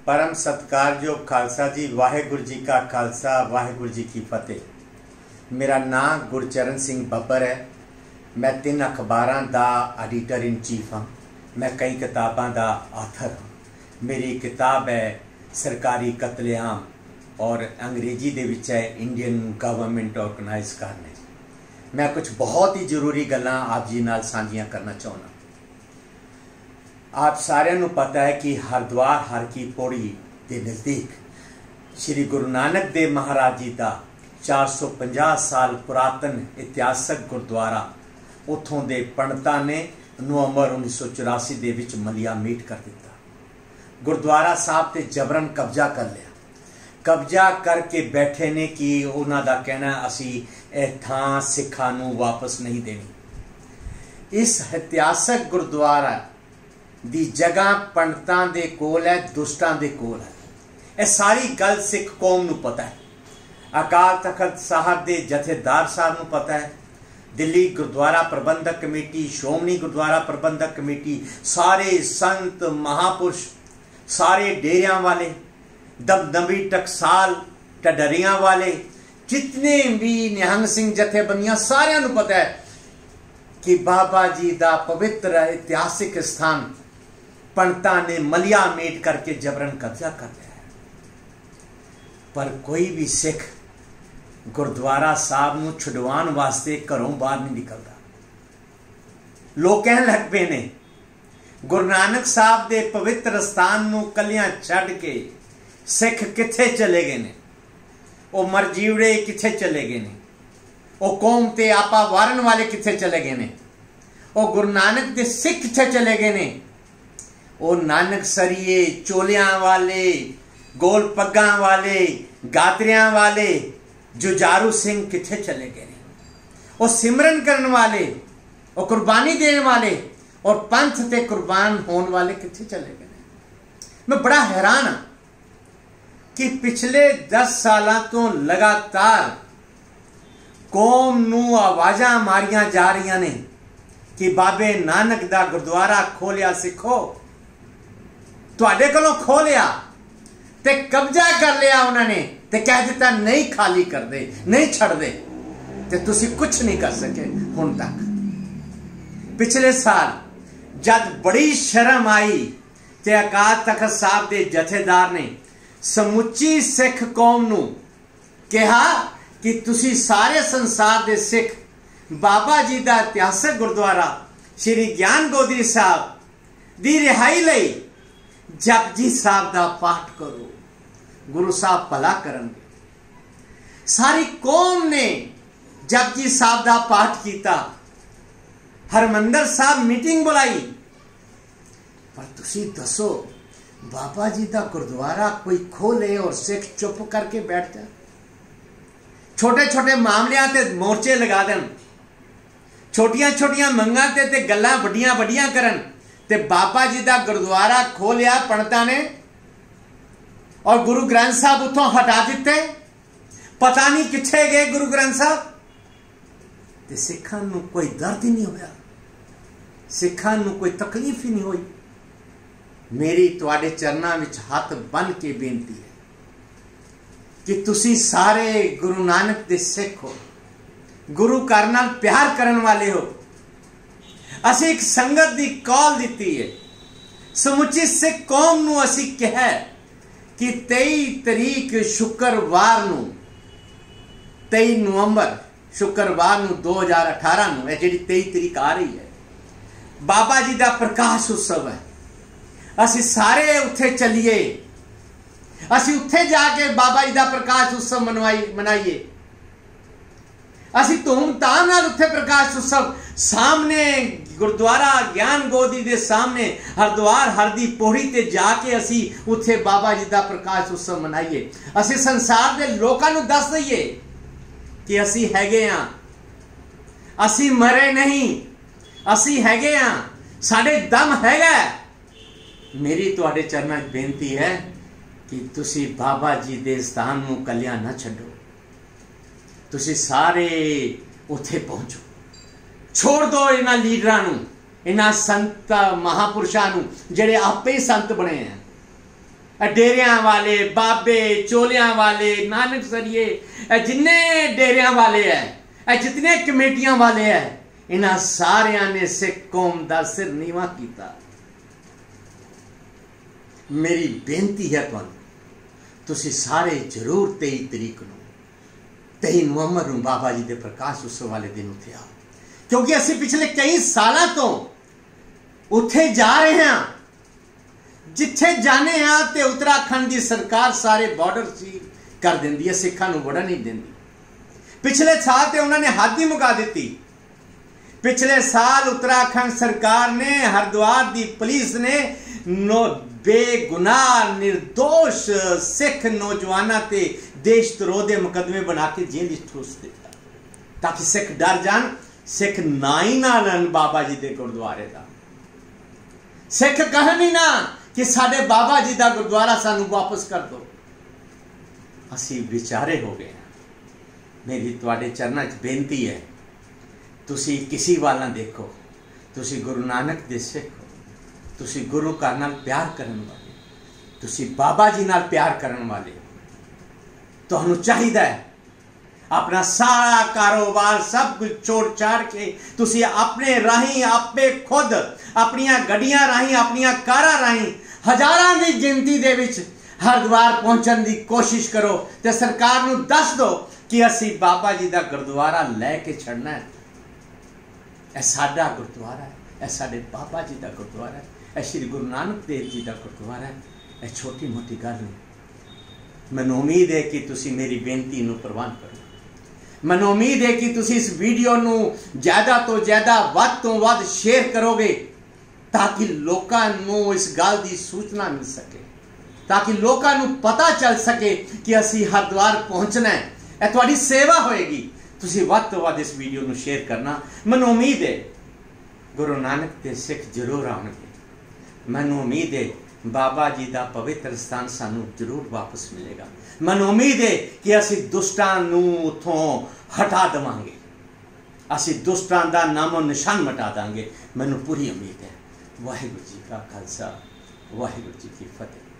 परम सत्कारयोग खालसा जी, वाहेगुरु जी का खालसा, वाहेगुरु जी की फतेह। मेरा नाम गुरचरण सिंह बब्बर है। मैं 3 अखबारां दा एडिटर इन चीफ हाँ। मैं कई किताबां दा आथर हाँ। मेरी किताब है सरकारी कतलेआम और अंग्रेजी दे विच है इंडियन गवर्नमेंट ऑर्गेनाइज करने। मैं कुछ बहुत ही जरूरी गल्लां आप जी नाल साझियां करना चाहना। आप सारिਆਂ ਨੂੰ पता है कि हरिद्वार हर की पौड़ी के नज़दीक श्री गुरु नानक देव महाराज जी का 450 साल पुरातन इतिहासक गुरुद्वारा उतों के पंडितां ने नवंबर 1984 दे विच मलिया मीट कर दिता। गुरुद्वारा साहब ते जबरन कब्जा कर लिया। कब्जा करके बैठे ने कि उन्हां दा कहना असी इह थां सिखां नूं वापस नहीं देनी। इस इतिहासक गुरुद्वारा दी जगह पंडितां दे कोल है, दुष्टां दे कोल है। यह सारी गल सिख कौम नूं पता है। अकाल तखत साहब दे जथेदार साहब नूं पता है। दिल्ली गुरुद्वारा प्रबंधक कमेटी, श्रोमणी गुरुद्वारा प्रबंधक कमेटी, सारे संत महापुरुष, सारे डेरियां वाले, दमदमी टकसाल ढडरियां वाले, जितने भी निहंग सिंह जथेबंदियां, सारियां नूं पता है कि बाबा जी दा पवित्र ऐतिहासिक स्थान पंडितां ने मलिया मेट करके जबरन कब्जा कर लिया है। पर कोई भी सिख गुरुद्वारा साहब नूं छुडवाण वास्ते घरों बाहर नहीं निकलता। लोग कहण लग पे ने गुरु नानक साहब दे पवित्र स्थान नूं कलियां छड्ड के सिख किथे चले गए ने, वो मरजीवड़े किथे चले गए ने, वो कौम ते आपा वारन वाले किथे चले गए ने, वो गुरु नानक दे सिख किथे चले गए ने, वो नानक सरिये चोलियां वाले, गोल पग्गां वाले, गातरियां वाले, जुझारू सिंह किथे चले गए ने, वो सिमरन करने वाले, वो कुर्बानी देने वाले और पंथ ते कुर्बान होने वाले किथे चले गए ने। मैं बड़ा हैरान हाँ कि पिछले 10 साल तो लगातार कौम नूं आवाज़ां मारियां जा रही ने कि बाबे नानक दा गुरुद्वारा खोलिया सिखो, तुहाडे कोलों खोलिया ते कब्जा कर लिया उन्होंने ते कह दिता नहीं खाली कर दे, नहीं छड़ दे, ते तुसी कुछ नहीं कर सके हुण तक। पिछले साल जब बड़ी शर्म आई ते अकाल तखत साहब दे जथेदार ने समुची सिख कौम नूं कहा कि तुसी सारे संसार दे सिख बाबा जी दा इतिहासक गुरुद्वारा श्री ज्ञान गोदरी साहब दी रिहाई लई जपजी साहब दा पाठ करो, गुरु साहब भला करनगे। सारी कौम ने जपजी साहब दा पाठ किया। हरमंदर साहब मीटिंग बुलाई। पर तुसी दसो बाबा जी दा गुरुद्वारा कोई खोले और सिख चुप करके बैठ जाए, छोटे छोटे मामलियां ते मोर्चे लगा देन, छोटियां छोटियां मंगां ते गल्लां वड्डियां वड्डियां करन, ते बाबा जी दा गुरुद्वारा खोलिया पंडितां ने और गुरु ग्रंथ साहब उतों हटा दिते। पता नहीं किथे गए गुरु ग्रंथ साहब। ते सिखां नूं कोई दर्द ही नहीं होया, सिखां नूं कोई तकलीफ ही नहीं हुई। मेरी तुहाडे चरनां विच हथ बन के बेनती है कि तुसी सारे गुरु नानक दे सिख हो, गुरु घर नाल प्यार करन वाले हो। असी एक संगत दी कॉल दी है, समुची सिख कौम नूं असी कहा कि 23 तरीक शुक्रवार नूं 23 नवंबर शुक्रवार नूं 2018 नूं, यह जिहड़ी 23 तरीक आ रही है, बाबा जी दा प्रकाश उत्सव है। असी सारे उत्थे चलिए, असी उत्थे जाके बाबा जी दा प्रकाश उत्सव मनाइए। असी धूमधाम नाल उत्थे प्रकाश उत्सव सामने गुरुद्वारा ज्ञान गोदी दे सामने हरिद्वार हर दी पौड़ी ते जाके असी उत्थे बाबा जी दा प्रकाश उत्सव मनाइए। असी संसार दे लोकां नूं दस दईए कि असी हैगे हां, असी मरे नहीं, असी हैगे हां, साडे दम हैगा। मेरी तुहाडे चरनां च बेनती है कि तुसी बाबा जी दे स्थान नूं कलियां ना छड्डो। तुसी सारे उत्थे पहुंचो, छोड़ दो इन्हां लीडरां नूं, इन्हां संत महापुरुषां नूं जिहड़े आपे ही संत बने हैं। डेरियां वाले बाबे चोलियां वाले नानक सरिए जिन्ने डेरियां वाले है जितने कमेटियां वाले है इन्हां सारियां ने सिख कौम दा सिर नीवा कीता। मेरी बेनती है तुसी सारे जरूर 23 तरीक नूं 23 नवंबर नूं बाबा जी दे प्रकाश उत्सव वाले दिन उत्थे आओ, क्योंकि असीं पिछले कई सालों तो उत्थे जा रहे हैं। जिथे जाने तो उत्तराखंड की सरकार सारे बॉर्डर सील कर देंदी है, सिखा नूं वड़न नहीं देंदी। पिछले साल तो उन्होंने हद ही मुका दी। पिछले साल उत्तराखंड सरकार ने हरिद्वार की पुलिस ने बेगुनाह निर्दोष सिख नौजवानों ते देशद्रोह के मुकदमे बना के जेल ठूस दिता, ताकि सिख डर जान, सिख ना ही ना लैन बाबा जी के गुरुद्वारे का। सिख कहन ही ना कि साडे बाबा जी का गुरुद्वारा सानू वापस कर दो। असी विचारे हो गए। मेरी तुहाडे चरणों च बेनती है, तुसी किसी वाल ना देखो, तुसी गुरु नानक दे सिख हो, तुसी गुरु घर नाल प्यार करन वाले, तुसी बाबा जी नाल प्यार करन वाले। तुहानू चाहिदा है अपना सारा कारोबार सब कुछ छोड़ छाड़ के तुसी अपने राही आपे खुद अपनियां गड्डियां राही अपनियां कारां राही हजारां की गिनती दे विच हरिद्वार पहुंचने की कोशिश करो ते सरकार नूं दस दो कि असी बाबा जी दा गुरुद्वारा लैके छड़ना है। यह साडा गुरुद्वारा है, यह साडे बाबा जी दा गुरुद्वारा है, यह श्री गुरु नानक देव जी दा गुरुद्वारा है। यह छोटी मोटी गल नहीं। मैनूं उम्मीद है कि तुसी मेरी बेनती नूं प्रवान करो। मैनूं उम्मीद है कि तुसी इस वीडियो नूं ज़्यादा तो ज़्यादा वध तो वध शेयर करोगे, ताकि लोकां नूं इस गल की सूचना मिल सके, ताकि लोकां नूं पता चल सके कि असी हरिद्वार पहुंचना है। यह तुहाडी सेवा होएगी। तुसी वध तो वध इस वीडियो नूं शेयर करना। मैनूं उम्मीद है गुरु नानक दे सिख जरूर आउणगे। मैनूं उम्मीद है बाबा जी का पवित्र स्थान सानू जरूर वापस मिलेगा। मैनूं उम्मीद है कि असी दुष्टां नूं उत्थों हटा देवांगे, असी दुष्टां दा नामो निशान मिटा देंगे। मैनूं पूरी उम्मीद है। वाहिगुरू जी का खालसा, वाहिगुरू जी की फतेह।